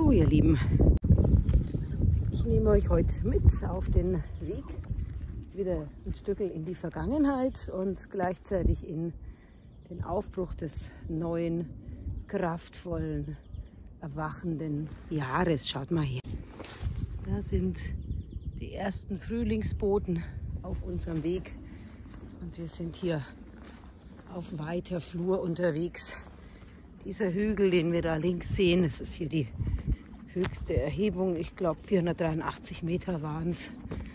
Hallo ihr Lieben, ich nehme euch heute mit auf den Weg wieder ein Stückel in die Vergangenheit und gleichzeitig in den Aufbruch des neuen, kraftvollen, erwachenden Jahres. Schaut mal her, da sind die ersten Frühlingsboten auf unserem Weg und wir sind hier auf weiter Flur unterwegs. Dieser Hügel, den wir da links sehen, das ist hier die höchste Erhebung. Ich glaube 483 Meter waren es.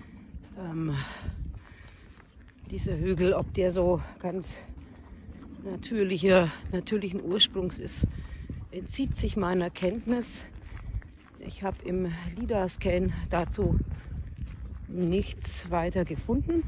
Dieser Hügel, ob der so ganz natürlichen Ursprungs ist, entzieht sich meiner Kenntnis. Ich habe im LiDAR-Scan dazu nichts weiter gefunden.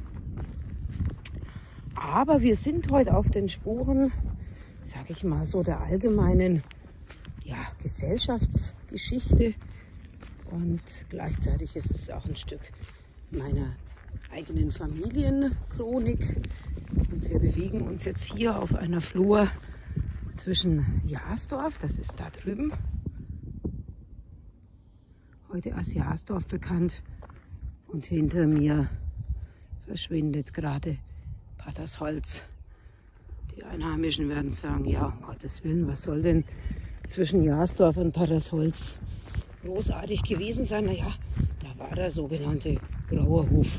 Aber wir sind heute auf den Spuren, sage ich mal so, der allgemeinen Gesellschaftsgeschichte. Und gleichzeitig ist es auch ein Stück meiner eigenen Familienchronik. Und wir bewegen uns jetzt hier auf einer Flur zwischen Jasdorf, das ist da drüben, heute als Jasdorf bekannt, und hinter mir verschwindet gerade Patersholz. Die Einheimischen werden sagen, ja, um Gottes Willen, was soll denn zwischen Jasdorf und Patersholz großartig gewesen sein? Naja, da war der sogenannte Graue Hof.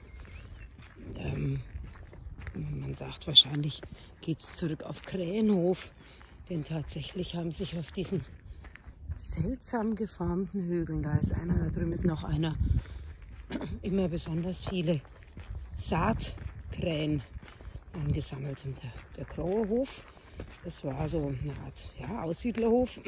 Man sagt, wahrscheinlich geht es zurück auf Krähenhof, denn tatsächlich haben sich auf diesen seltsam geformten Hügeln, da ist einer, da drüben ist noch einer, immer besonders viele Saatkrähen angesammelt. Und der Graue Hof, das war so eine Art Aussiedlerhof,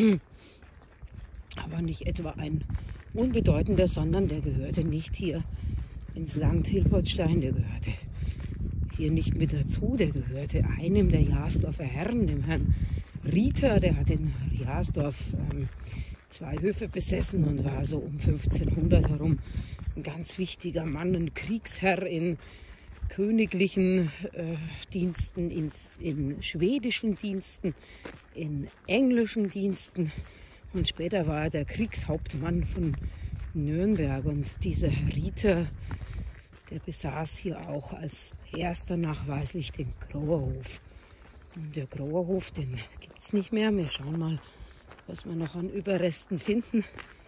aber nicht etwa ein unbedeutender, sondern der gehörte nicht hier ins Land Hilpertstein, der gehörte hier nicht mit dazu, der gehörte einem der Jasdorfer Herren, dem Herrn Rieter, der hat in Jasdorf 2 Höfe besessen und war so um 1500 herum ein ganz wichtiger Mann, ein Kriegsherr in königlichen Diensten, in schwedischen Diensten, in englischen Diensten, und später war er der Kriegshauptmann von Nürnberg. Und dieser Herr Rieter, der besaß hier auch als erster nachweislich den Graue Hof. Und der Graue Hof, den gibt es nicht mehr. Wir schauen mal, was wir noch an Überresten finden.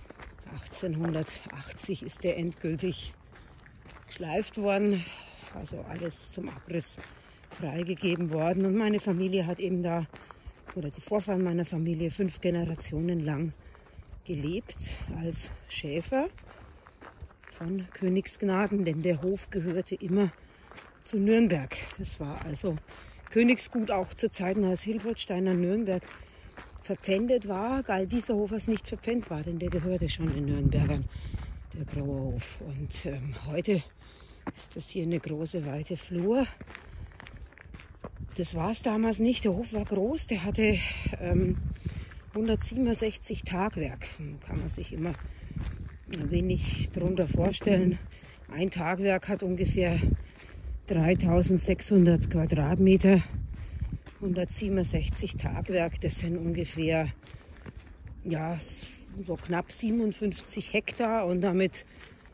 1880 ist der endgültig geschleift worden, also alles zum Abriss freigegeben worden. Und meine Familie hat eben da, oder die Vorfahren meiner Familie, 5 Generationen lang gelebt als Schäfer von Königsgnaden, denn der Hof gehörte immer zu Nürnberg. Es war also Königsgut, auch zu Zeiten, als Hilpertsteiner Nürnberg verpfändet war, galt dieser Hof als nicht verpfändet war, denn der gehörte schon den Nürnbergern, der Graue Hof. Und heute ist das hier eine große, weite Flur. Das war es damals nicht. Der Hof war groß, der hatte 167 Tagwerk. Kann man sich immer wenig darunter vorstellen. Ein Tagwerk hat ungefähr 3600 Quadratmeter. 167 Tagwerk, das sind ungefähr so knapp 57 Hektar und damit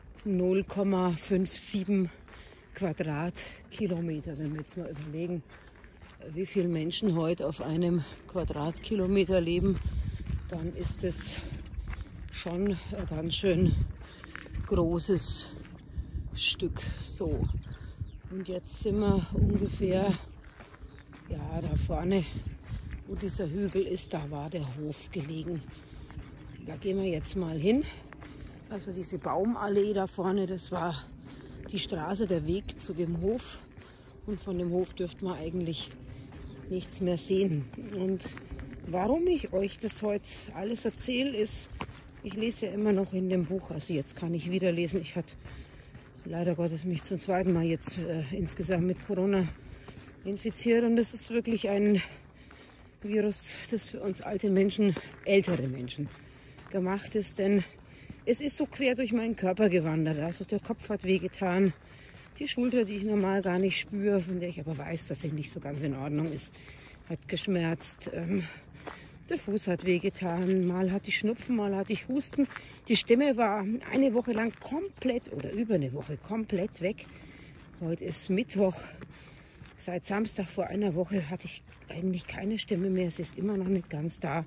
0,57 Quadratkilometer. Wenn wir jetzt mal überlegen, wie viele Menschen heute auf einem Quadratkilometer leben, dann ist es schon ein ganz schön großes Stück. So, und jetzt sind wir ungefähr da vorne, wo dieser Hügel ist, da war der Hof gelegen. Da gehen wir jetzt mal hin. Also diese Baumallee da vorne, das war die Straße, der Weg zu dem Hof. Und von dem Hof dürfte man eigentlich nichts mehr sehen. Und warum ich euch das heute alles erzähle, ist, ich lese ja immer noch in dem Buch, also jetzt kann ich wieder lesen. Ich hatte leider Gottes mich zum 2. Mal jetzt insgesamt mit Corona infiziert, und das ist wirklich ein Virus, das für uns alte Menschen, ältere Menschen gemacht ist, denn es ist so quer durch meinen Körper gewandert. Also der Kopf hat wehgetan, die Schulter, die ich normal gar nicht spüre, von der ich aber weiß, dass sie nicht so ganz in Ordnung ist, hat geschmerzt. Der Fuß hat wehgetan, mal hatte ich Schnupfen, mal hatte ich Husten. Die Stimme war eine Woche lang komplett oder über eine Woche komplett weg. Heute ist Mittwoch. Seit Samstag vor einer Woche hatte ich eigentlich keine Stimme mehr. Es ist immer noch nicht ganz da.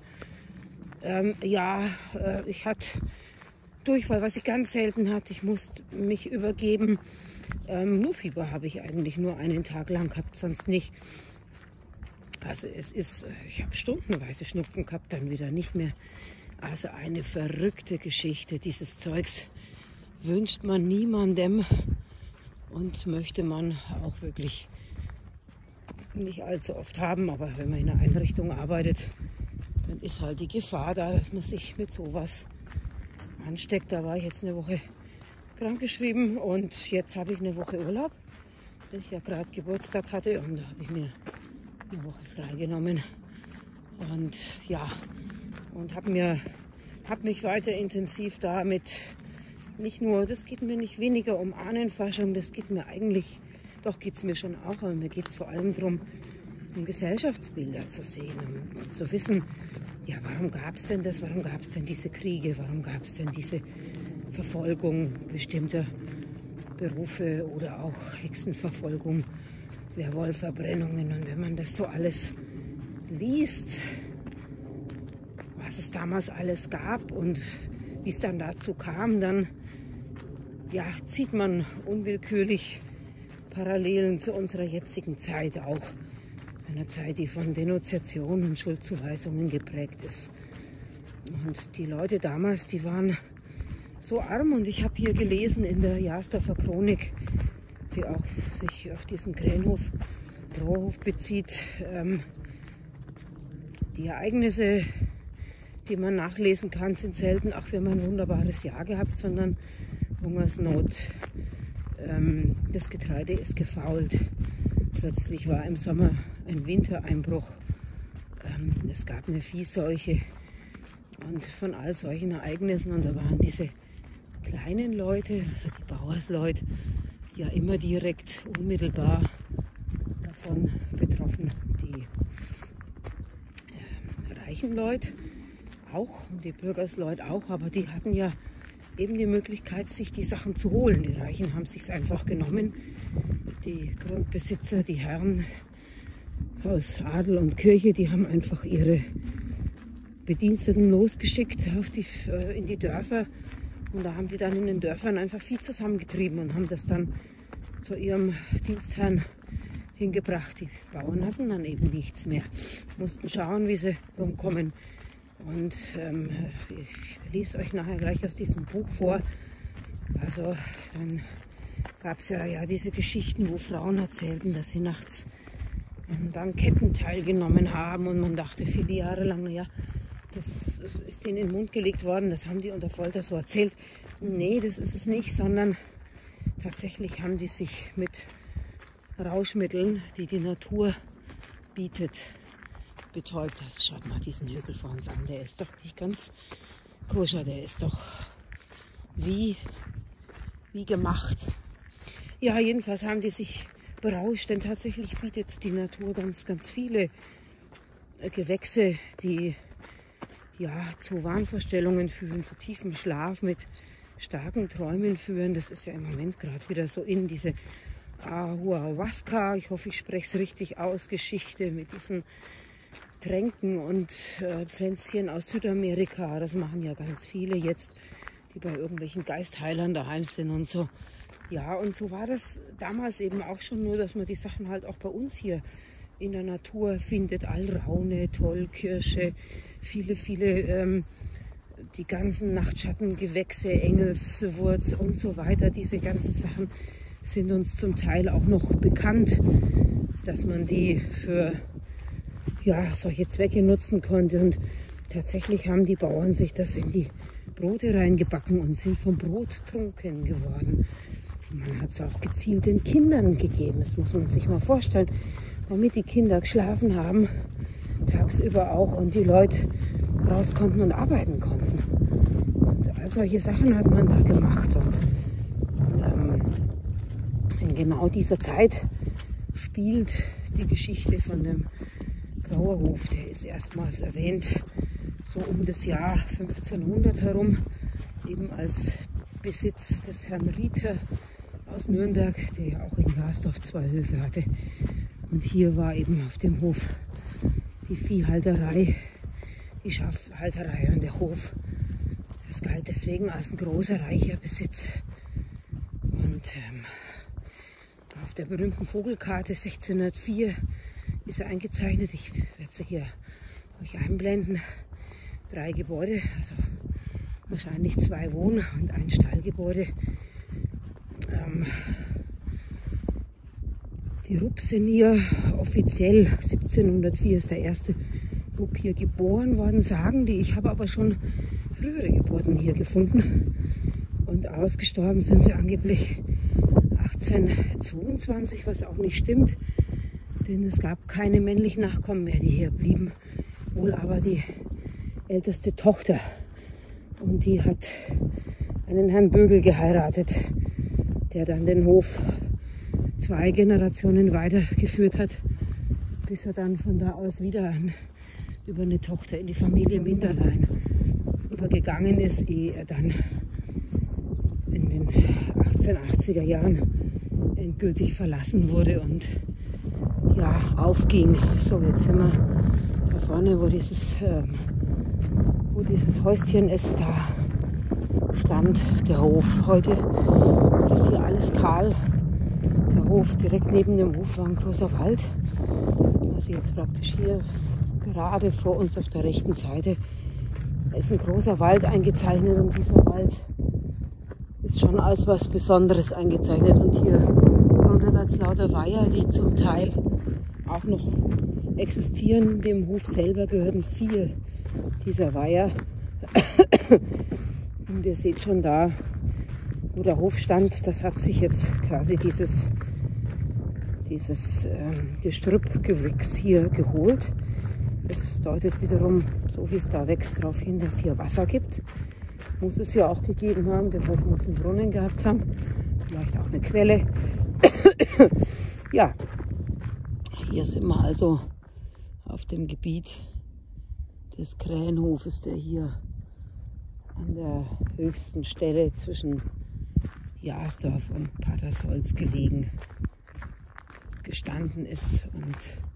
Ich hatte Durchfall, was ich ganz selten hatte. Ich musste mich übergeben. Nur Fieber habe ich eigentlich nur einen Tag lang gehabt, sonst nicht. Also ich habe stundenweise Schnupfen gehabt, dann wieder nicht mehr. Also eine verrückte Geschichte. Dieses Zeugs wünscht man niemandem und möchte man auch wirklich nicht allzu oft haben. Aber wenn man in einer Einrichtung arbeitet, dann ist halt die Gefahr da, dass man sich mit sowas ansteckt. Da war ich jetzt eine Woche krankgeschrieben und jetzt habe ich eine Woche Urlaub, weil ich ja gerade Geburtstag hatte und da habe ich mir eine Woche freigenommen und ja, und habe mich weiter intensiv damit nicht nur, das geht mir nicht weniger um Ahnenforschung, das geht mir eigentlich, doch geht es mir schon auch, aber mir geht es vor allem darum, um Gesellschaftsbilder zu sehen und zu wissen, ja, warum gab es denn das, warum gab es denn diese Kriege, warum gab es denn diese Verfolgung bestimmter Berufe oder auch Hexenverfolgung, Werwolfverbrennungen. Und wenn man das so alles liest, was es damals alles gab und wie es dann dazu kam, dann ja, zieht man unwillkürlich Parallelen zu unserer jetzigen Zeit, auch einer Zeit, die von Denunziationen und Schuldzuweisungen geprägt ist. Und die Leute damals, die waren so arm, und ich habe hier gelesen in der Jasdorfer Chronik, die auch sich auf diesen Krähenhof bezieht, die Ereignisse, die man nachlesen kann, sind selten, ach, wir haben ein wunderbares Jahr gehabt, sondern Hungersnot. Das Getreide ist gefault. Plötzlich war im Sommer ein Wintereinbruch. Es gab eine Viehseuche und von all solchen Ereignissen. Und da waren diese kleinen Leute, also die Bauersleute, ja immer direkt unmittelbar davon betroffen. Die reichen Leute auch und die Bürgersleute auch, aber die hatten ja eben die Möglichkeit, sich die Sachen zu holen. Die Reichen haben es sich einfach genommen. Die Grundbesitzer, die Herren aus Adel und Kirche, die haben einfach ihre Bediensteten losgeschickt in die Dörfer. Und da haben die dann in den Dörfern einfach Vieh zusammengetrieben und haben das dann zu ihrem Dienstherrn hingebracht. Die Bauern hatten dann eben nichts mehr, mussten schauen, wie sie rumkommen. Und ich lese euch nachher gleich aus diesem Buch vor. Also dann gab es ja diese Geschichten, wo Frauen erzählten, dass sie nachts an Banketten teilgenommen haben. Und man dachte viele Jahre lang, naja, das ist denen in den Mund gelegt worden, das haben die unter Folter so erzählt. Nee, das ist es nicht, sondern tatsächlich haben die sich mit Rauschmitteln, die die Natur bietet, betäubt. Das schaut mal diesen Hügel vor uns an, der ist doch nicht ganz koscher, der ist doch wie gemacht. Ja, jedenfalls haben die sich berauscht, denn tatsächlich bietet die Natur ganz, ganz viele Gewächse, die ja zu Wahnvorstellungen führen, zu tiefem Schlaf mit starken Träumen führen. Das ist ja im Moment gerade wieder so in diese Ayahuasca, ich hoffe, ich spreche es richtig aus, Geschichte mit diesen Tränken und Pflänzchen aus Südamerika. Das machen ja ganz viele jetzt, die bei irgendwelchen Geistheilern daheim sind und so. Ja, und so war das damals eben auch schon, nur dass man die Sachen halt auch bei uns hier in der Natur findet. Alraune, Tollkirsche, viele die ganzen Nachtschattengewächse, Engelswurz und so weiter. Diese ganzen Sachen sind uns zum Teil auch noch bekannt, dass man die für solche Zwecke nutzen konnte. Und tatsächlich haben die Bauern sich das in die Brote reingebacken und sind vom Brot trunken geworden. Man hat es auch gezielt den Kindern gegeben, das muss man sich mal vorstellen, damit die Kinder geschlafen haben, tagsüber auch, und die Leute raus konnten und arbeiten konnten. Und all solche Sachen hat man da gemacht. Und in genau dieser Zeit spielt die Geschichte von dem Grauer Hof, der ist erstmals erwähnt, so um das Jahr 1500 herum, eben als Besitz des Herrn Rieter aus Nürnberg, der ja auch in Jastorf 2 Höfe hatte. Und hier war eben auf dem Hof die Viehhalterei, die Schafhalterei und der Hof. Das galt deswegen als ein großer, reicher Besitz. Und auf der berühmten Vogelkarte 1604 ist er eingezeichnet. Ich werde sie hier euch einblenden. 3 Gebäude, also wahrscheinlich 2 Wohn- und ein Stallgebäude. Die Rupps sind hier offiziell 1704 ist der erste Rupp hier geboren worden, sagen die. Ich habe aber schon frühere Geburten hier gefunden. Und ausgestorben sind sie angeblich 1822, was auch nicht stimmt. Denn es gab keine männlichen Nachkommen mehr, die hier blieben. Wohl aber die älteste Tochter. Und die hat einen Herrn Bögel geheiratet, der dann den Hof 2 Generationen weitergeführt hat, bis er dann von da aus wieder über eine Tochter in die Familie Minderlein übergegangen ist, ehe er dann in den 1880er Jahren endgültig verlassen wurde und ja, aufging. So, jetzt sind wir da vorne, wo dieses Häuschen ist, da stand der Hof. Heute ist das hier alles kahl. Der Hof, direkt neben dem Hof war ein großer Wald. Also jetzt praktisch hier gerade vor uns auf der rechten Seite ist ein großer Wald eingezeichnet und dieser Wald ist schon als was Besonderes eingezeichnet. Und hier runterwärts lauter Weiher, die zum Teil auch noch existieren. Dem Hof selber gehörten 4 dieser Weiher. Und ihr seht schon da, wo der Hof stand, das hat sich jetzt quasi dieses Gestrüppgewächs hier geholt. Das deutet wiederum, so wie es da wächst, darauf hin, dass hier Wasser gibt. Muss es ja auch gegeben haben. Der Hof muss einen Brunnen gehabt haben, vielleicht auch eine Quelle. Ja, hier sind wir also auf dem Gebiet des Krähenhofes, der hier an der höchsten Stelle zwischen Jastorf und Patersholz gelegen gestanden ist und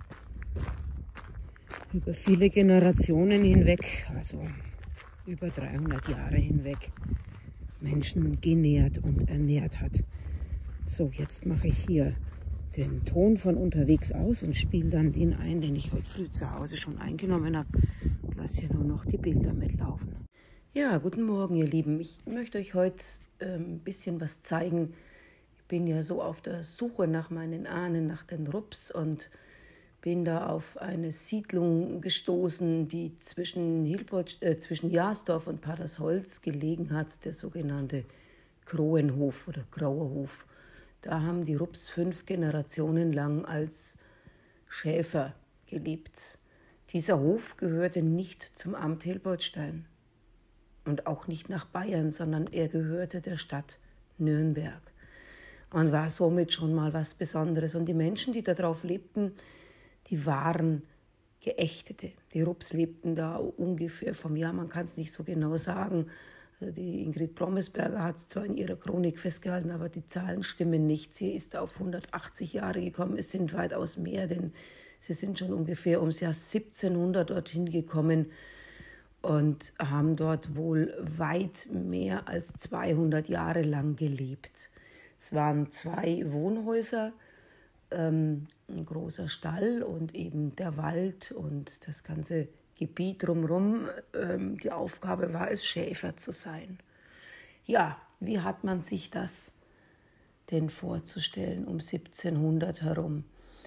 über viele Generationen hinweg, also über 300 Jahre hinweg, Menschen genährt und ernährt hat. So, jetzt mache ich hier den Ton von unterwegs aus und spiele dann den ein, den ich heute früh zu Hause schon eingenommen habe. Ich lasse hier nur noch die Bilder mitlaufen. Ja, guten Morgen, ihr Lieben. Ich möchte euch heute ein bisschen was zeigen. Ich bin ja so auf der Suche nach meinen Ahnen, nach den Rupps, und bin da auf eine Siedlung gestoßen, die zwischen Jastorf und Patersholz gelegen hat, der sogenannte Krohenhof oder Grauer Hof. Da haben die Rupps 5 Generationen lang als Schäfer gelebt. Dieser Hof gehörte nicht zum Amt Hilbertstein und auch nicht nach Bayern, sondern er gehörte der Stadt Nürnberg und war somit schon mal was Besonderes. Und die Menschen, die da drauf lebten, die waren Geächtete. Die Rupps lebten da ungefähr vom Jahr, man kann es nicht so genau sagen. Also die Ingrid Brommesberger hat es zwar in ihrer Chronik festgehalten, aber die Zahlen stimmen nicht. Sie ist auf 180 Jahre gekommen. Es sind weitaus mehr, denn sie sind schon ungefähr ums Jahr 1700 dorthin gekommen und haben dort wohl weit mehr als 200 Jahre lang gelebt. Es waren 2 Wohnhäuser, ein großer Stall und eben der Wald und das ganze Gebiet drumherum. Die Aufgabe war es, Schäfer zu sein. Ja, wie hat man sich das denn vorzustellen um 1700 herum?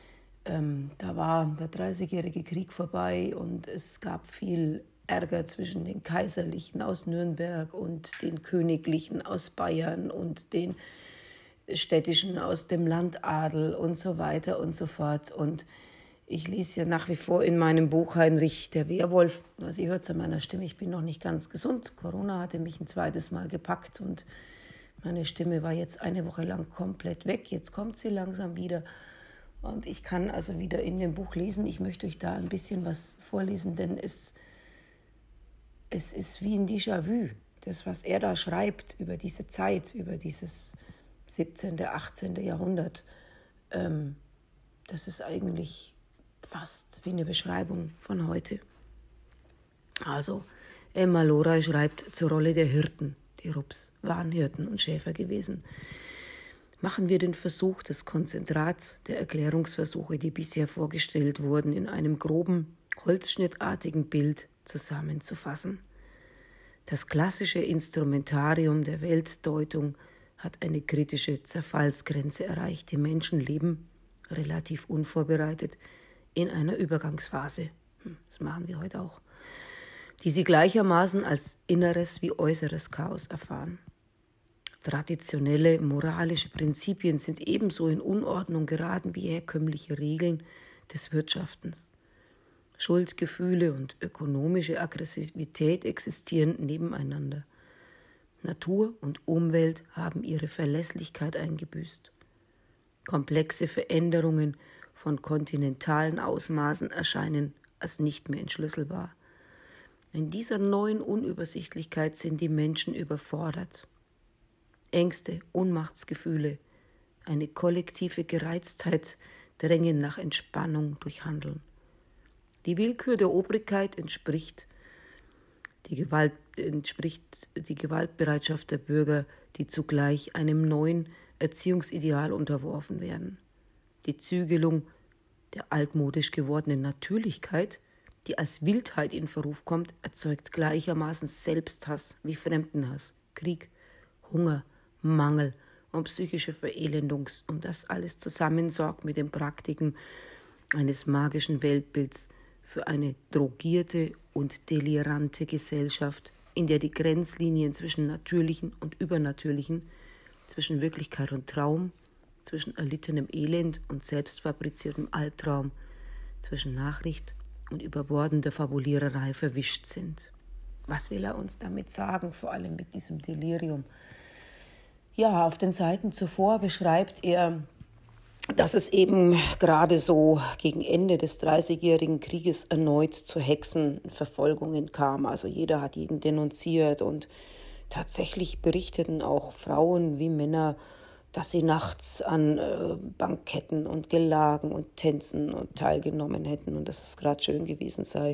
Da war der 30-jährige Krieg vorbei und es gab viel Ärger zwischen den Kaiserlichen aus Nürnberg und den Königlichen aus Bayern und den Städtischen aus dem Landadel und so weiter und so fort. Und ich lese ja nach wie vor in meinem Buch Heinrich der Werwolf. Also ihr hört es an meiner Stimme, ich bin noch nicht ganz gesund. Corona hatte mich ein zweites Mal gepackt und meine Stimme war jetzt eine Woche lang komplett weg. Jetzt kommt sie langsam wieder. Und ich kann also wieder in dem Buch lesen. Ich möchte euch da ein bisschen was vorlesen, denn es ist wie ein Déjà-vu. Das, was er da schreibt über diese Zeit, über dieses 17., 18. Jahrhundert, das ist eigentlich fast wie eine Beschreibung von heute. Also, Emma Lorey schreibt zur Rolle der Hirten. Die Rups waren Hirten und Schäfer gewesen. Machen wir den Versuch, das Konzentrat der Erklärungsversuche, die bisher vorgestellt wurden, in einem groben, holzschnittartigen Bild zusammenzufassen. Das klassische Instrumentarium der Weltdeutung hat eine kritische Zerfallsgrenze erreicht. Die Menschen leben, relativ unvorbereitet, in einer Übergangsphase. Das machen wir heute auch. Die sie gleichermaßen als inneres wie äußeres Chaos erfahren. Traditionelle moralische Prinzipien sind ebenso in Unordnung geraten wie herkömmliche Regeln des Wirtschaftens. Schuldgefühle und ökonomische Aggressivität existieren nebeneinander. Natur und Umwelt haben ihre Verlässlichkeit eingebüßt. Komplexe Veränderungen von kontinentalen Ausmaßen erscheinen als nicht mehr entschlüsselbar. In dieser neuen Unübersichtlichkeit sind die Menschen überfordert. Ängste, Ohnmachtsgefühle, eine kollektive Gereiztheit drängen nach Entspannung durch Handeln. Die Willkür der Obrigkeit entspricht die Gewaltbereitschaft der Bürger, die zugleich einem neuen Erziehungsideal unterworfen werden. Die Zügelung der altmodisch gewordenen Natürlichkeit, die als Wildheit in Verruf kommt, erzeugt gleichermaßen Selbsthass wie Fremdenhass, Krieg, Hunger, Mangel und psychische Verelendung. Und das alles zusammen sorgt mit den Praktiken eines magischen Weltbilds für eine drogierte und delirante Gesellschaft, in der die Grenzlinien zwischen Natürlichen und Übernatürlichen, zwischen Wirklichkeit und Traum, zwischen erlittenem Elend und selbstfabriziertem Albtraum, zwischen Nachricht und überbordender Fabuliererei verwischt sind. Was will er uns damit sagen, vor allem mit diesem Delirium? Ja, auf den Seiten zuvor beschreibt er, dass es eben gerade so gegen Ende des Dreißigjährigen Krieges erneut zu Hexenverfolgungen kam. Also jeder hat jeden denunziert und tatsächlich berichteten auch Frauen wie Männer, dass sie nachts an Banketten und Gelagen und Tänzen und teilgenommen hätten und dass es gerade schön gewesen sei.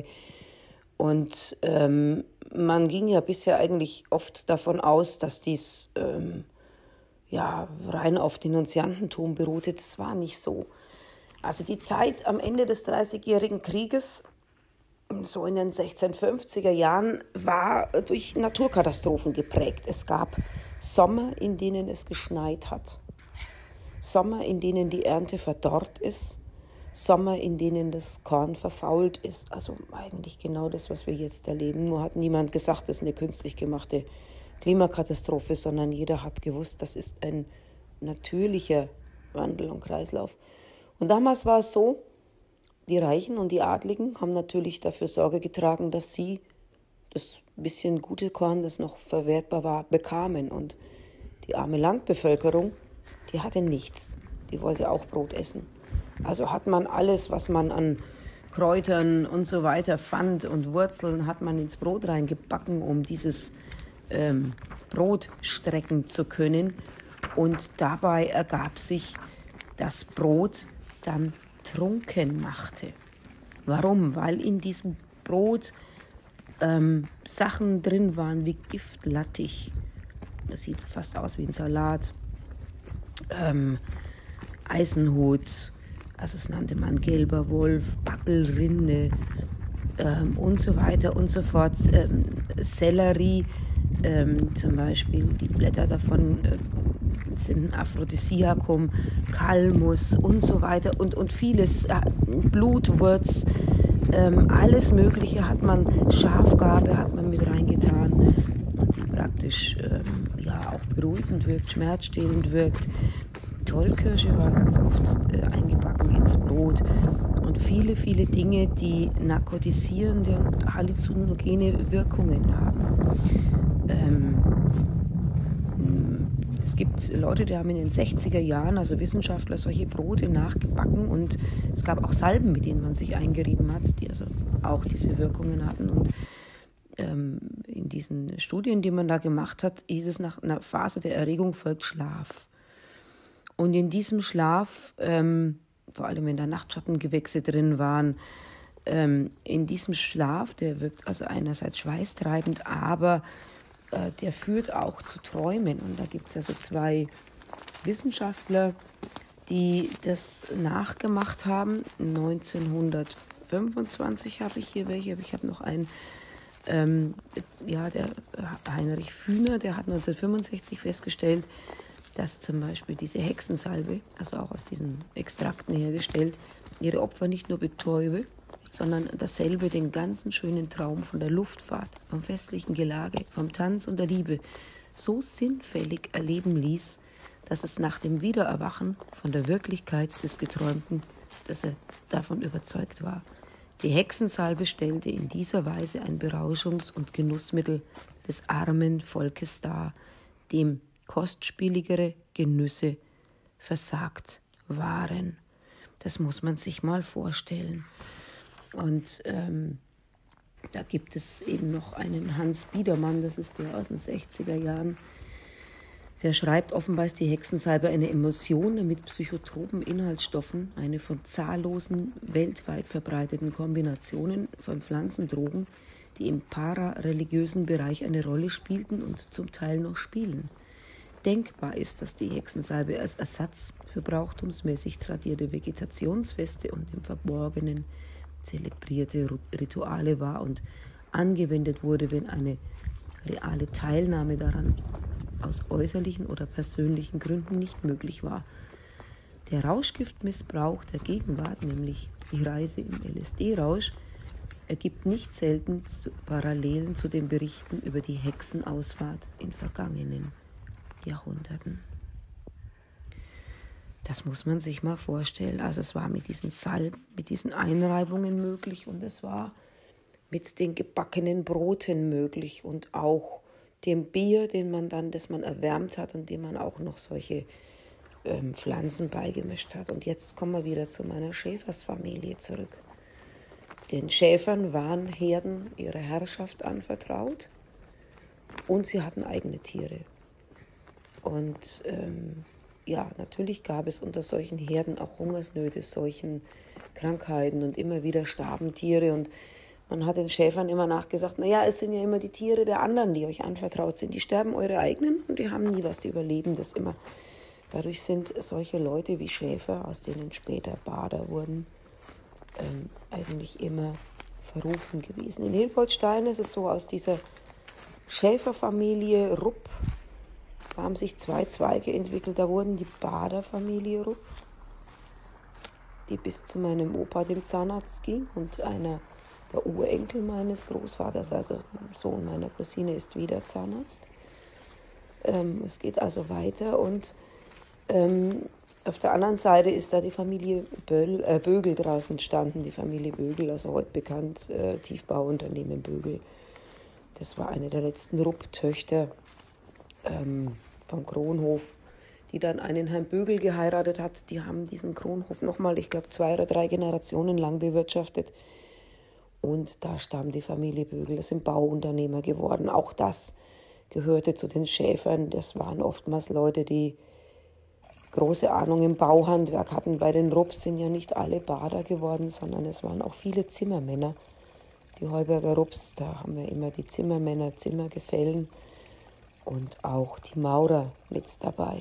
Und man ging ja bisher eigentlich oft davon aus, dass dies rein auf Denunziantentum beruhte. Das war nicht so. Also die Zeit am Ende des Dreißigjährigen Krieges, so in den 1650er Jahren, war durch Naturkatastrophen geprägt. Es gab Sommer, in denen es geschneit hat. Sommer, in denen die Ernte verdorrt ist. Sommer, in denen das Korn verfault ist. Also eigentlich genau das, was wir jetzt erleben. Nur hat niemand gesagt, das ist eine künstlich gemachte Klimakatastrophe, sondern jeder hat gewusst, das ist ein natürlicher Wandel und Kreislauf. Und damals war es so, die Reichen und die Adligen haben natürlich dafür Sorge getragen, dass sie das bisschen gute Korn, das noch verwertbar war, bekamen. Und die arme Landbevölkerung, die hatte nichts. Die wollte auch Brot essen. Also hat man alles, was man an Kräutern und so weiter fand und Wurzeln, hat man ins Brot reingebacken, um dieses Brot strecken zu können. Und dabei ergab sich, dass Brot dann trunken machte. Warum? Weil in diesem Brot Sachen drin waren wie Giftlattich. Das sieht fast aus wie ein Salat. Eisenhut, also das nannte man gelber Wolf, Pappelrinde und so weiter und so fort. Sellerie, zum Beispiel, die Blätter davon sind ein Aphrodisiakum, Kalmus und so weiter und vieles, Blutwurz, alles Mögliche hat man, Schafgarbe hat man mit reingetan, die praktisch auch beruhigend wirkt, schmerzstillend wirkt. Tollkirsche war ganz oft eingebacken ins Brot und viele, viele Dinge, die narkotisierende und halluzinogene Wirkungen haben. Es gibt Leute, die haben in den 60er Jahren, also Wissenschaftler, solche Brote nachgebacken und es gab auch Salben, mit denen man sich eingerieben hat, die also auch diese Wirkungen hatten. Und in diesen Studien, die man da gemacht hat, hieß es, nach einer Phase der Erregung folgt Schlaf. Und in diesem Schlaf, vor allem wenn da Nachtschattengewächse drin waren, in diesem Schlaf, der wirkt also einerseits schweißtreibend, aber der führt auch zu Träumen. Und da gibt es also 2 Wissenschaftler, die das nachgemacht haben. 1925 habe ich hier welche, aber ich habe noch einen, der Heinrich Fühner, der hat 1965 festgestellt, dass zum Beispiel diese Hexensalbe, also auch aus diesen Extrakten hergestellt, ihre Opfer nicht nur betäube, sondern dasselbe den ganzen schönen Traum von der Luftfahrt, vom festlichen Gelage, vom Tanz und der Liebe so sinnfällig erleben ließ, dass es nach dem Wiedererwachen von der Wirklichkeit des Geträumten, dass er davon überzeugt war. Die Hexensalbe stellte in dieser Weise ein Berauschungs- und Genussmittel des armen Volkes dar, dem kostspieligere Genüsse versagt waren. Das muss man sich mal vorstellen. Und da gibt es eben noch einen Hans Biedermann, das ist der aus den 60er Jahren, der schreibt, offenbar ist die Hexensalbe eine Emulsion mit psychotropen Inhaltsstoffen, eine von zahllosen, weltweit verbreiteten Kombinationen von Pflanzendrogen, die im parareligiösen Bereich eine Rolle spielten und zum Teil noch spielen. Denkbar ist, dass die Hexensalbe als Ersatz für brauchtumsmäßig tradierte Vegetationsfeste und im Verborgenen zelebrierte Rituale war und angewendet wurde, wenn eine reale Teilnahme daran aus äußerlichen oder persönlichen Gründen nicht möglich war. Der Rauschgiftmissbrauch der Gegenwart, nämlich die Reise im LSD-Rausch, ergibt nicht selten Parallelen zu den Berichten über die Hexenausfahrt in vergangenen Jahrhunderten. Das muss man sich mal vorstellen. Also es war mit diesen Salben, mit diesen Einreibungen möglich und es war mit den gebackenen Broten möglich und auch dem Bier, das man erwärmt hat und dem man auch noch solche Pflanzen beigemischt hat. Und jetzt kommen wir wieder zu meiner Schäfersfamilie zurück. Den Schäfern waren Herden ihrer Herrschaft anvertraut und sie hatten eigene Tiere. Und natürlich gab es unter solchen Herden auch Hungersnöte, Seuchen, Krankheiten und immer wieder starben Tiere und man hat den Schäfern immer nachgesagt, es sind ja immer die Tiere der anderen, die euch anvertraut sind. Die sterben eure eigenen und die haben nie was, die überleben das immer. Dadurch sind solche Leute wie Schäfer, aus denen später Bader wurden, eigentlich immer verrufen gewesen. In Hilpoltstein ist es so, aus dieser Schäferfamilie Rupp haben sich 2 Zweige entwickelt. Da wurden die Bader-Familie Rupp, die bis zu meinem Opa, dem Zahnarzt, ging und der Urenkel meines Großvaters, also Sohn meiner Cousine, ist wieder Zahnarzt. Es geht also weiter und auf der anderen Seite ist da die Familie Bögel draus entstanden. Die Familie Bögel, also heute bekannt, Tiefbauunternehmen Bögel. Das war eine der letzten Rupp-Töchter vom Kronhof, die dann einen Herrn Bögel geheiratet hat. Die haben diesen Kronhof nochmal, ich glaube, 2 oder 3 Generationen lang bewirtschaftet. Und da stammt die Familie Bögel, das sind Bauunternehmer geworden. Auch das gehörte zu den Schäfern. Das waren oftmals Leute, die große Ahnung im Bauhandwerk hatten. Bei den Rupps sind ja nicht alle Bader geworden, sondern es waren auch viele Zimmermänner. Die Heuberger Rupps, da haben wir immer die Zimmermänner, Zimmergesellen und auch die Maurer mit dabei.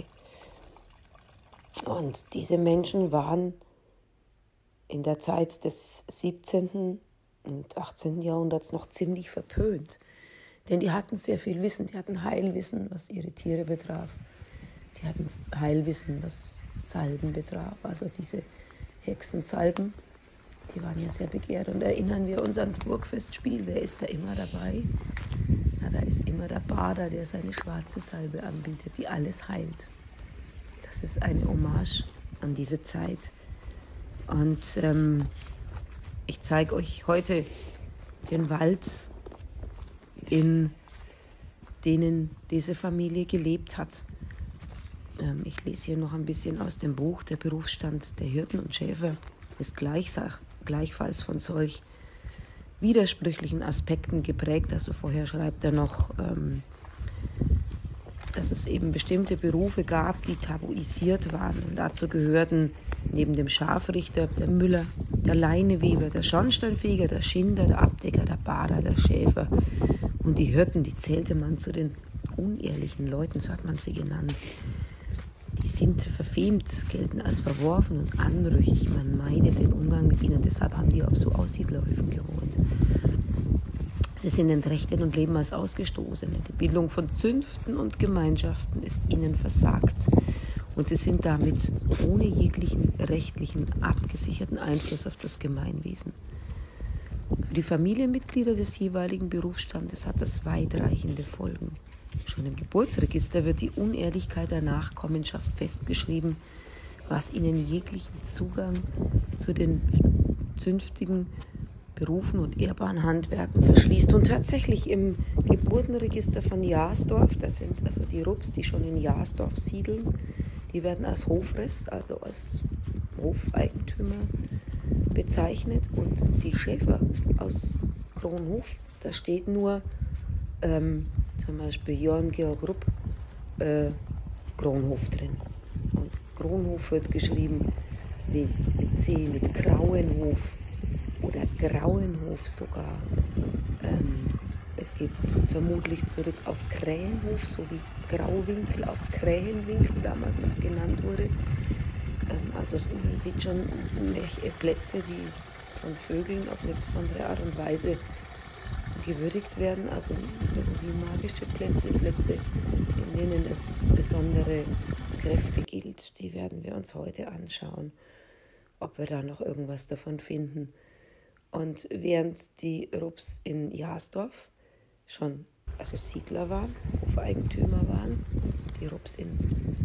Und diese Menschen waren in der Zeit des 17. und 18. Jahrhunderts noch ziemlich verpönt. Denn die hatten sehr viel Wissen, die hatten Heilwissen, was ihre Tiere betraf. Die hatten Heilwissen, was Salben betraf, also diese Hexensalben, die waren ja sehr begehrt. Und erinnern wir uns ans Burgfestspiel, wer ist da immer dabei? Da ist immer der Bader, der seine schwarze Salbe anbietet, die alles heilt. Das ist eine Hommage an diese Zeit. Und ich zeige euch heute den Wald, in denen diese Familie gelebt hat. Ich lese hier noch ein bisschen aus dem Buch. Der Berufsstand der Hirten und Schäfer ist gleichfalls von solch widersprüchlichen Aspekten geprägt. Also vorher schreibt er noch, dass es eben bestimmte Berufe gab, die tabuisiert waren. Und dazu gehörten neben dem Scharfrichter der Müller, der Leineweber, der Schornsteinfeger, der Schinder, der Abdecker, der Bader, der Schäfer. Und die Hirten, die zählte man zu den unehrlichen Leuten, so hat man sie genannt. Die sind verfemt, gelten als verworfen und anrüchig. Man meidet den Umgang mit ihnen, deshalb haben die auf so Aussiedlerhöfen gewohnt. Sie sind entrechtet und leben als Ausgestoßene. Die Bildung von Zünften und Gemeinschaften ist ihnen versagt. Und sie sind damit ohne jeglichen rechtlichen, abgesicherten Einfluss auf das Gemeinwesen. Für die Familienmitglieder des jeweiligen Berufsstandes hat das weitreichende Folgen. Schon im Geburtsregister wird die Unehrlichkeit der Nachkommenschaft festgeschrieben, was ihnen jeglichen Zugang zu den zünftigen Berufen und ehrbaren Handwerken verschließt. Und tatsächlich im Geburtenregister von Jasdorf, das sind also die Rupps, die schon in Jasdorf siedeln, die werden als Hofrest, also als Hofeigentümer bezeichnet. Und die Schäfer aus Kronhof, da steht nur zum Beispiel Johann Georg Rupp, Kronhof drin. Und Kronhof wird geschrieben mit C, mit Grauenhof oder Grauenhof sogar. Es geht vermutlich zurück auf Krähenhof, so wie Grauwinkel, auch Krähenwinkel damals noch genannt wurde. Also man sieht schon Plätze, die von Vögeln auf eine besondere Art und Weise gewürdigt werden, also wie magische Plätze, in denen es besondere Kräfte gilt. Die werden wir uns heute anschauen, ob wir da noch irgendwas davon finden. Und während die Rupps in Jasdorf schon Siedler waren, Hofeigentümer waren, die Rupps in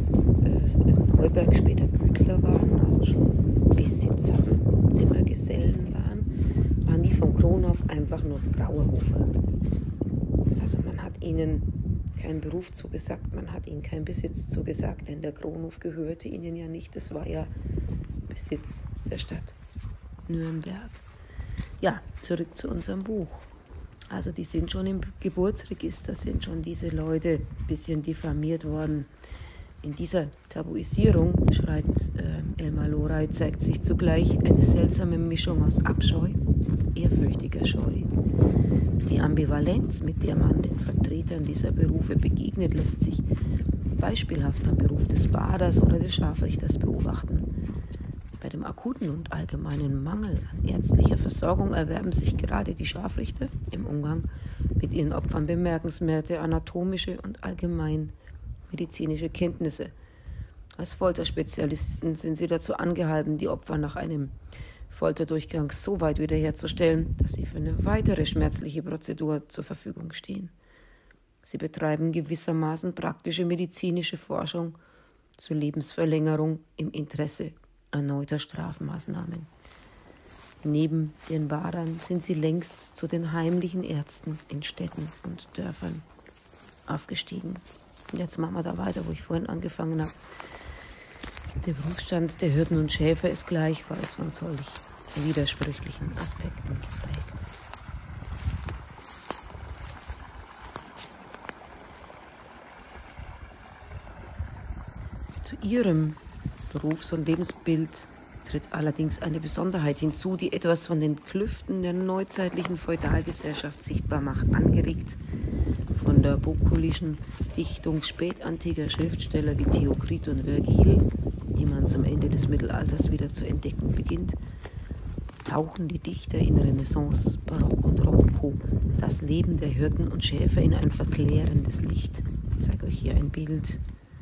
Heuberg später Gütler waren, also schon Besitz hatten, Zimmergesellen waren die vom Kronhof einfach nur graue Hofer. Also man hat ihnen keinen Beruf zugesagt, man hat ihnen keinen Besitz zugesagt, denn der Kronhof gehörte ihnen ja nicht, das war ja Besitz der Stadt Nürnberg. Ja, zurück zu unserem Buch. Also die sind schon im Geburtsregister, sind schon diese Leute ein bisschen diffamiert worden. In dieser Tabuisierung, schreibt Elmar Lorey, zeigt sich zugleich eine seltsame Mischung aus Abscheu und ehrfürchtiger Scheu. Die Ambivalenz, mit der man den Vertretern dieser Berufe begegnet, lässt sich beispielhaft am Beruf des Baders oder des Scharfrichters beobachten. Bei dem akuten und allgemeinen Mangel an ärztlicher Versorgung erwerben sich gerade die Scharfrichter im Umgang mit ihren Opfern bemerkenswerte anatomische und allgemein medizinische Kenntnisse. Als Folterspezialisten sind sie dazu angehalten, die Opfer nach einem Folterdurchgang so weit wiederherzustellen, dass sie für eine weitere schmerzliche Prozedur zur Verfügung stehen. Sie betreiben gewissermaßen praktische medizinische Forschung zur Lebensverlängerung im Interesse erneuter Strafmaßnahmen. Neben den Badern sind sie längst zu den heimlichen Ärzten in Städten und Dörfern aufgestiegen. Jetzt machen wir da weiter, wo ich vorhin angefangen habe. Der Berufsstand der Hirten und Schäfer ist gleichfalls von solch widersprüchlichen Aspekten geprägt. Zu ihrem Berufs- und Lebensbild tritt allerdings eine Besonderheit hinzu, die etwas von den Klüften der neuzeitlichen Feudalgesellschaft sichtbar macht, angeregt von der bukolischen Dichtung spätantiker Schriftsteller wie Theokrit und Vergil, die man zum Ende des Mittelalters wieder zu entdecken beginnt, tauchen die Dichter in Renaissance, Barock und Rokoko das Leben der Hirten und Schäfer in ein verklärendes Licht. Ich zeige euch hier ein Bild.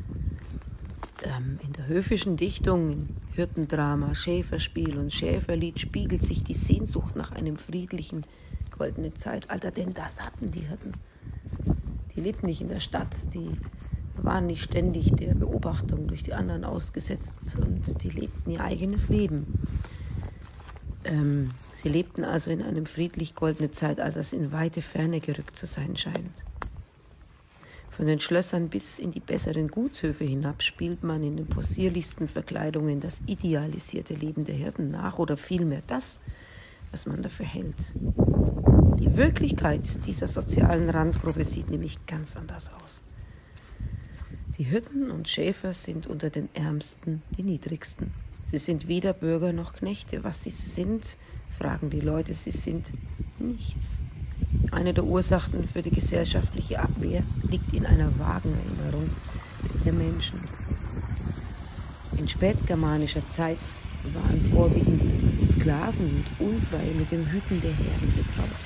In der höfischen Dichtung, im Hirtendrama, Schäferspiel und Schäferlied spiegelt sich die Sehnsucht nach einem friedlichen, goldenen Zeitalter, denn das hatten die Hirten. Die lebten nicht in der Stadt, die waren nicht ständig der Beobachtung durch die anderen ausgesetzt und die lebten ihr eigenes Leben. Sie lebten also in einem friedlich goldenen Zeitalter, das in weite Ferne gerückt zu sein scheint. Von den Schlössern bis in die besseren Gutshöfe hinab spielt man in den possierlichsten Verkleidungen das idealisierte Leben der Hirten nach oder vielmehr das, was man dafür hält. Die Wirklichkeit dieser sozialen Randgruppe sieht nämlich ganz anders aus. Die Hirten und Schäfer sind unter den Ärmsten die Niedrigsten. Sie sind weder Bürger noch Knechte. Was sie sind, fragen die Leute, sie sind nichts. Eine der Ursachen für die gesellschaftliche Abwehr liegt in einer vagen Erinnerung der Menschen. In spätgermanischer Zeit waren vorwiegend Sklaven und Unfreie mit dem Hüten der Herden betraut.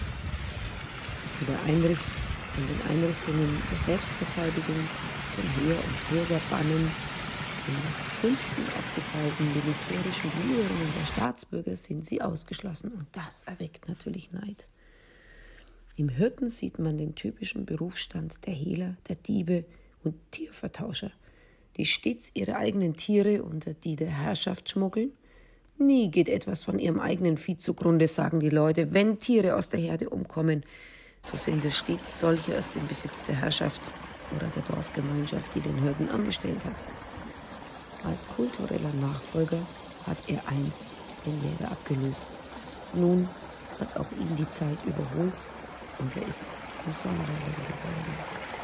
In den Einrichtungen der Selbstverteidigung, den Heer- und Bürgerbannen, den nach Zünften aufgeteilten militärischen Gliederungen der Staatsbürger sind sie ausgeschlossen. Und das erweckt natürlich Neid. Im Hirten sieht man den typischen Berufsstand der Hehler, der Diebe und Tiervertauscher, die stets ihre eigenen Tiere unter die der Herrschaft schmuggeln. Nie geht etwas von ihrem eigenen Vieh zugrunde, sagen die Leute. Wenn Tiere aus der Herde umkommen, so sind es stets solche aus dem Besitz der Herrschaft oder der Dorfgemeinschaft, die den Hirten angestellt hat. Als kultureller Nachfolger hat er einst den Jäger abgelöst. Nun hat auch ihn die Zeit überholt und er ist zum Sonderling geworden.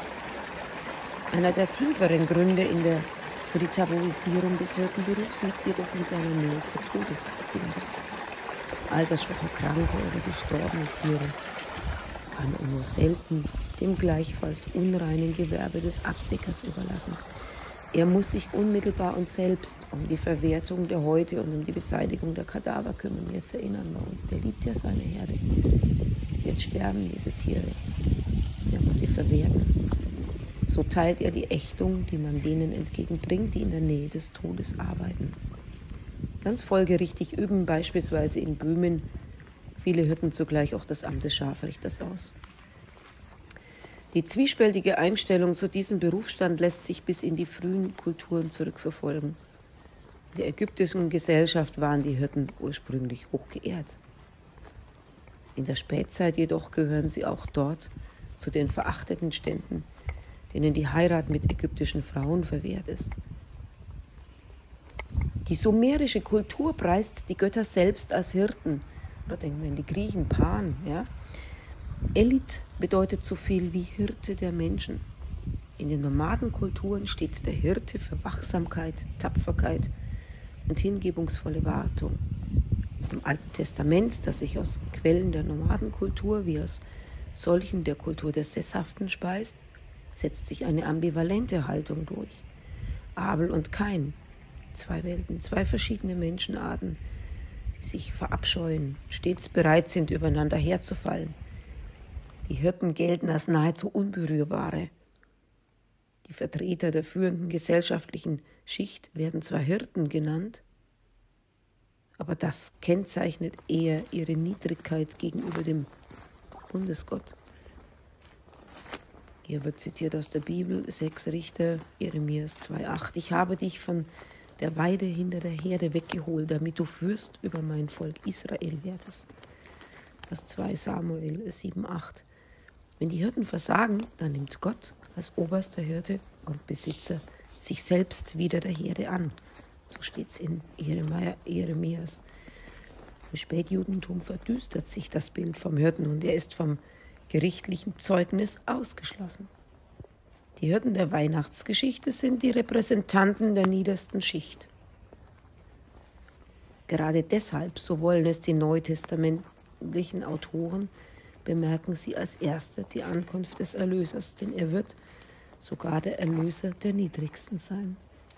Einer der tieferen Gründe für die Tabuisierung des Hirtenberufs liegt jedoch in seiner Nähe zur Todeserfindung. Altersschwache, kranke oder gestorbene Tiere kann er nur selten dem gleichfalls unreinen Gewerbe des Abdeckers überlassen. Er muss sich unmittelbar und selbst um die Verwertung der Häute und um die Beseitigung der Kadaver kümmern. Jetzt erinnern wir uns, der liebt ja seine Herde. Jetzt sterben diese Tiere. Er muss sie verwerten. So teilt er die Ächtung, die man denen entgegenbringt, die in der Nähe des Todes arbeiten. Ganz folgerichtig üben beispielsweise in Böhmen viele Hirten zugleich auch das Amt des Scharfrichters aus. Die zwiespältige Einstellung zu diesem Berufsstand lässt sich bis in die frühen Kulturen zurückverfolgen. In der ägyptischen Gesellschaft waren die Hirten ursprünglich hoch geehrt. In der Spätzeit jedoch gehören sie auch dort zu den verachteten Ständen, denen die Heirat mit ägyptischen Frauen verwehrt ist. Die sumerische Kultur preist die Götter selbst als Hirten. Oder denken wir an die Griechen, Pan. Ja? Elit bedeutet so viel wie Hirte der Menschen. In den Nomadenkulturen steht der Hirte für Wachsamkeit, Tapferkeit und hingebungsvolle Wartung. Im Alten Testament, das sich aus Quellen der Nomadenkultur wie aus solchen der Kultur der Sesshaften speist, setzt sich eine ambivalente Haltung durch. Abel und Kain, zwei Welten, zwei verschiedene Menschenarten, die sich verabscheuen, stets bereit sind, übereinander herzufallen. Die Hirten gelten als nahezu Unberührbare. Die Vertreter der führenden gesellschaftlichen Schicht werden zwar Hirten genannt, aber das kennzeichnet eher ihre Niedrigkeit gegenüber dem Bundesgott. Hier wird zitiert aus der Bibel, 6 Richter, Jeremias 2,8. Ich habe dich von der Weide hinter der Herde weggeholt, damit du Fürst über mein Volk Israel werdest. Vers 2 Samuel 7,8. Wenn die Hirten versagen, dann nimmt Gott als oberster Hirte und Besitzer sich selbst wieder der Herde an. So steht es in Jeremias. Im Spätjudentum verdüstert sich das Bild vom Hirten und er ist vom gerichtlichen Zeugnis ausgeschlossen. Die Hirten der Weihnachtsgeschichte sind die Repräsentanten der niedersten Schicht. Gerade deshalb, so wollen es die neutestamentlichen Autoren, bemerken sie als Erste die Ankunft des Erlösers, denn er wird sogar der Erlöser der Niedrigsten sein.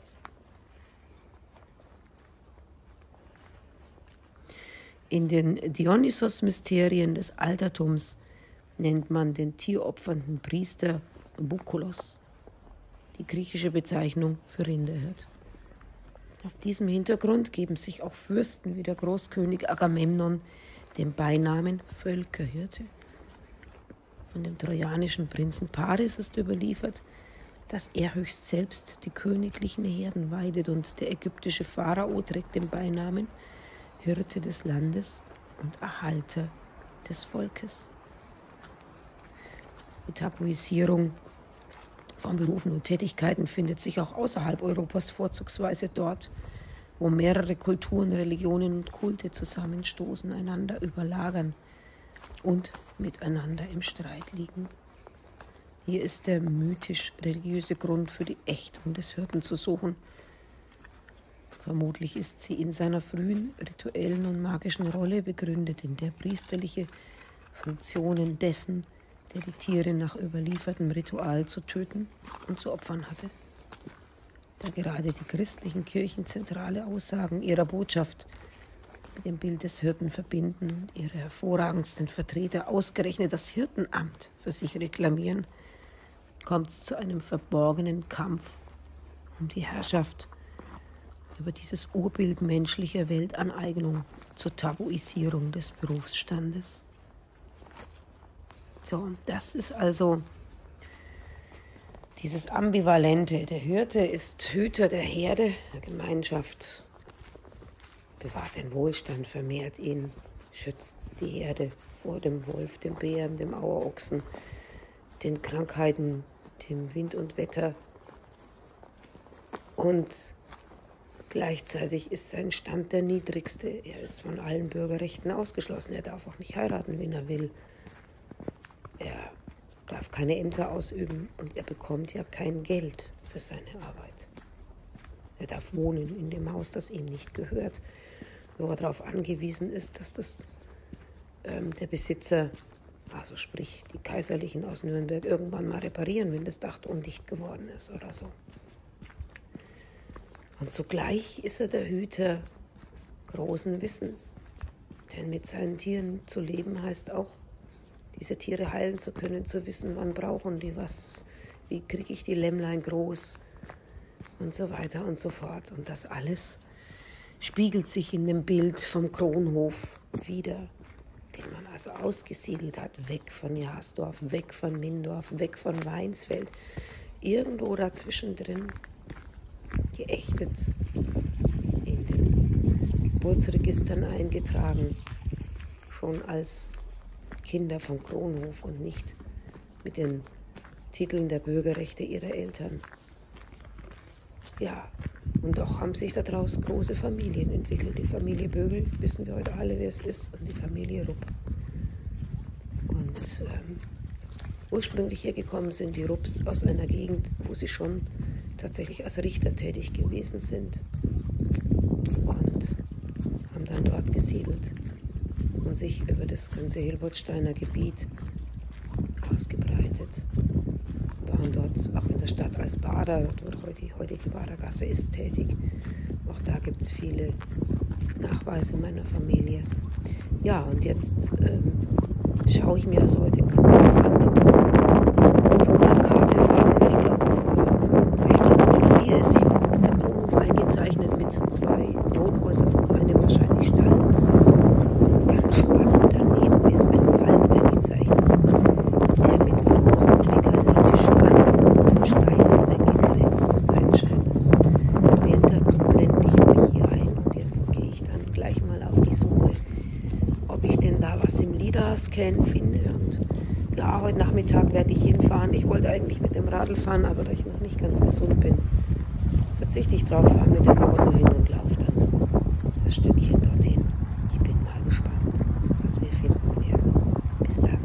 In den Dionysos-Mysterien des Altertums nennt man den tieropfernden Priester Bukolos, die griechische Bezeichnung für Rinderhirt. Auf diesem Hintergrund geben sich auch Fürsten wie der Großkönig Agamemnon den Beinamen Völkerhirte. Von dem trojanischen Prinzen Paris ist überliefert, dass er höchst selbst die königlichen Herden weidet und der ägyptische Pharao trägt den Beinamen Hirte des Landes und Erhalter des Volkes. Die Tabuisierung von Berufen und Tätigkeiten findet sich auch außerhalb Europas vorzugsweise dort, wo mehrere Kulturen, Religionen und Kulte zusammenstoßen, einander überlagern und miteinander im Streit liegen. Hier ist der mythisch-religiöse Grund für die Ächtung des Hirten zu suchen. Vermutlich ist sie in seiner frühen rituellen und magischen Rolle begründet, in der priesterliche Funktionen dessen, der die Tiere nach überliefertem Ritual zu töten und zu opfern hatte. Da gerade die christlichen Kirchen zentrale Aussagen ihrer Botschaft mit dem Bild des Hirten verbinden und ihre hervorragendsten Vertreter ausgerechnet das Hirtenamt für sich reklamieren, kommt es zu einem verborgenen Kampf um die Herrschaft über dieses Urbild menschlicher Weltaneignung zur Tabuisierung des Berufsstandes. So, das ist also dieses Ambivalente. Der Hirte ist Hüter der Herde, der Gemeinschaft, bewahrt den Wohlstand, vermehrt ihn, schützt die Herde vor dem Wolf, dem Bären, dem Auerochsen, den Krankheiten, dem Wind und Wetter. Und gleichzeitig ist sein Stand der niedrigste. Er ist von allen Bürgerrechten ausgeschlossen. Er darf auch nicht heiraten, wen er will. Er darf keine Ämter ausüben und er bekommt ja kein Geld für seine Arbeit. Er darf wohnen in dem Haus, das ihm nicht gehört, wo er darauf angewiesen ist, dass das der Besitzer, also sprich die Kaiserlichen aus Nürnberg, irgendwann mal reparieren, wenn das Dach undicht geworden ist oder so. Und zugleich ist er der Hüter großen Wissens, denn mit seinen Tieren zu leben heißt auch, diese Tiere heilen zu können, zu wissen, wann brauchen die was, wie kriege ich die Lämmlein groß und so weiter und so fort. Und das alles spiegelt sich in dem Bild vom Kronhof wider, den man also ausgesiedelt hat, weg von Jasdorf, weg von Mindorf, weg von Weinsfeld, irgendwo dazwischen drin, geächtet, in den Geburtsregistern eingetragen, schon als Kinder vom Kronhof und nicht mit den Titeln der Bürgerrechte ihrer Eltern. Ja, und doch haben sich daraus große Familien entwickelt. Die Familie Bögel, wissen wir heute alle, wer es ist, und die Familie Rupp. Und ursprünglich hergekommen sind die Rupps aus einer Gegend, wo sie schon tatsächlich als Richter tätig gewesen sind und haben dann dort gesiedelt und sich über das ganze Hilbertsteiner Gebiet ausgebreitet. Waren dort auch in der Stadt als Bader, dort die heutige Badergasse ist, tätig. Auch da gibt es viele Nachweise meiner Familie. Ja, und jetzt schaue ich mir also heute den Kronhof an, Vogelkarte von, ich glaube, 1604 ist der Kronhof eingezeichnet mit 2 Wohnhäusern und einem wahrscheinlich Stall. Und ganz spannend daneben ist ein Wald eingezeichnet, der mit großen megalitischen Anhöhen und Steinen weggegrenzt zu sein scheint. Das Bild dazu blende ich euch hier ein. Und jetzt gehe ich dann gleich mal auf die Suche, ob ich denn da was im LiDAR-Scan finde. Und ja, heute Nachmittag werde ich hinfahren. Ich wollte eigentlich mit dem Radl fahren, aber da ich noch nicht ganz gesund bin, verzichte ich drauf, fahre mit dem Auto hin und laufe dann das Stückchen dorthin. Ich bin mal gespannt, was wir finden werden. Bis dann.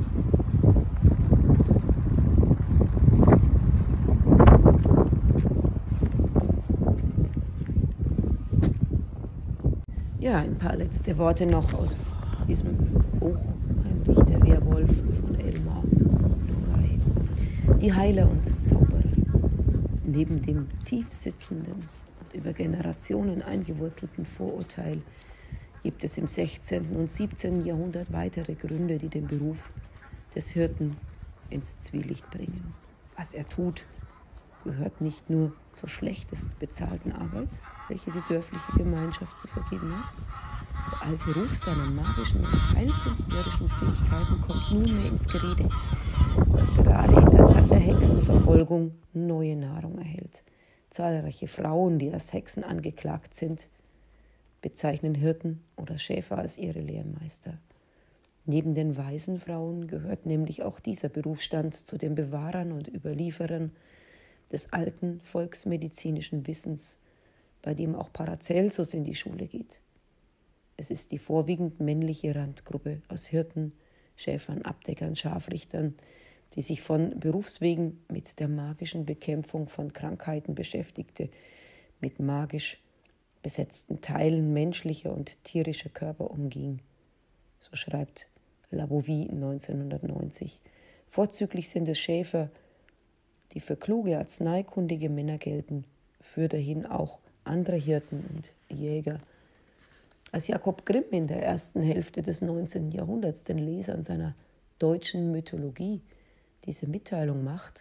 Ja, ein paar letzte Worte noch aus diesem Buch Heinrich der Werwolf von Elmar Noray. Die Heiler und Zauberer. Neben dem tiefsitzenden und über Generationen eingewurzelten Vorurteil gibt es im 16. und 17. Jahrhundert weitere Gründe, die den Beruf des Hirten ins Zwielicht bringen. Was er tut, gehört nicht nur zur schlechtest bezahlten Arbeit, welche die dörfliche Gemeinschaft zu vergeben hat. Der alte Ruf seiner magischen und heilkünstlerischen Fähigkeiten kommt nunmehr ins Gerede, das gerade in der Zeit der Hexenverfolgung neue Nahrung erhält. Zahlreiche Frauen, die als Hexen angeklagt sind, bezeichnen Hirten oder Schäfer als ihre Lehrmeister. Neben den weisen Frauen gehört nämlich auch dieser Berufsstand zu den Bewahrern und Überlieferern des alten volksmedizinischen Wissens, bei dem auch Paracelsus in die Schule geht. Es ist die vorwiegend männliche Randgruppe aus Hirten, Schäfern, Abdeckern, Scharfrichtern, die sich von Berufswegen mit der magischen Bekämpfung von Krankheiten beschäftigte, mit magisch besetzten Teilen menschlicher und tierischer Körper umging. So schreibt Labovie 1990. Vorzüglich sind es Schäfer, die für kluge, arzneikundige Männer gelten, für dahin auch andere Hirten und Jäger. Als Jakob Grimm in der ersten Hälfte des 19. Jahrhunderts den Lesern seiner deutschen Mythologie diese Mitteilung macht,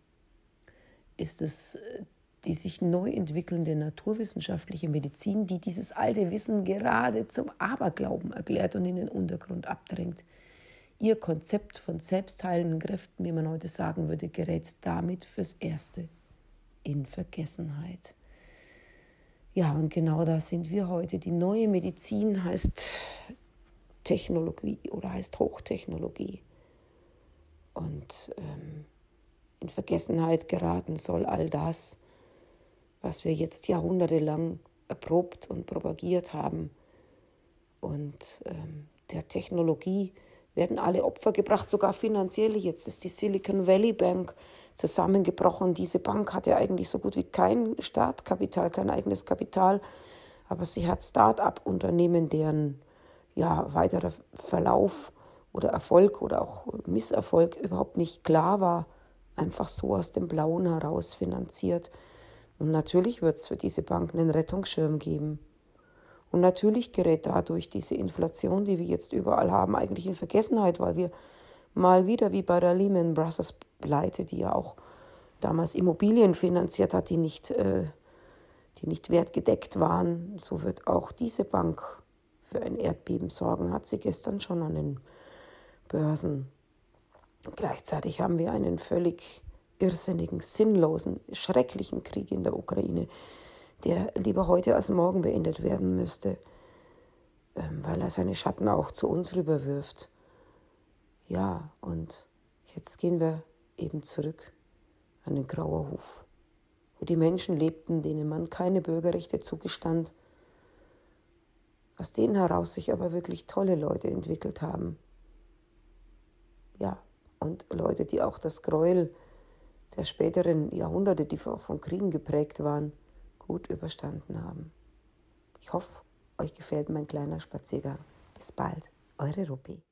ist es die sich neu entwickelnde naturwissenschaftliche Medizin, die dieses alte Wissen gerade zum Aberglauben erklärt und in den Untergrund abdrängt. Ihr Konzept von selbstheilenden Kräften, wie man heute sagen würde, gerät damit fürs Erste in Vergessenheit. Ja, und genau da sind wir heute. Die neue Medizin heißt Technologie oder heißt Hochtechnologie. Und in Vergessenheit geraten soll all das, was wir jetzt jahrhundertelang erprobt und propagiert haben. Und der Technologie werden alle Opfer gebracht, sogar finanzielle. Jetzt ist die Silicon Valley Bank zusammengebrochen. Diese Bank hatte eigentlich so gut wie kein Startkapital, kein eigenes Kapital. Aber sie hat Start-up-Unternehmen, deren weiterer Verlauf oder Erfolg oder auch Misserfolg überhaupt nicht klar war, einfach so aus dem Blauen heraus finanziert. Und natürlich wird es für diese Bank einen Rettungsschirm geben. Und natürlich gerät dadurch diese Inflation, die wir jetzt überall haben, eigentlich in Vergessenheit, weil wir mal wieder wie bei der Lehman Brothers Pleite, die ja auch damals Immobilien finanziert hat, die nicht wertgedeckt waren, so wird auch diese Bank für ein Erdbeben sorgen, hat sie gestern schon an den Börsen. Gleichzeitig haben wir einen völlig irrsinnigen, sinnlosen, schrecklichen Krieg in der Ukraine, der lieber heute als morgen beendet werden müsste, weil er seine Schatten auch zu uns rüberwirft. Ja, und jetzt gehen wir eben zurück an den Grauerhof, wo die Menschen lebten, denen man keine Bürgerrechte zugestand, aus denen heraus sich aber wirklich tolle Leute entwickelt haben. Ja, und Leute, die auch das Gräuel der späteren Jahrhunderte, die auch von Kriegen geprägt waren, gut überstanden haben. Ich hoffe, euch gefällt mein kleiner Spaziergang. Bis bald, eure Rupi.